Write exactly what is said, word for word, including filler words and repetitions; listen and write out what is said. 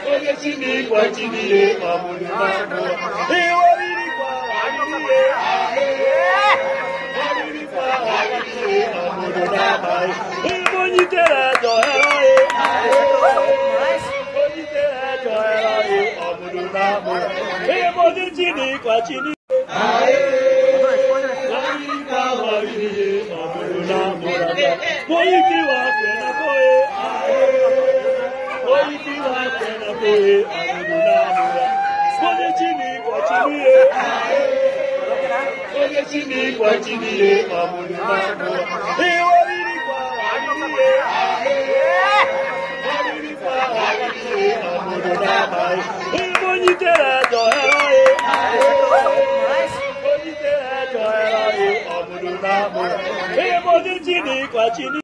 onye Chineke Chineke ọmụrụ n'amụ ihe oriri kwa ihe oriri kwa ihe ọmụrụ n'ama ihe onye tere ajọ ihe onye tere ajọ ihe ọmụrụ n'amụ ihe onye Chineke Chineke Hey,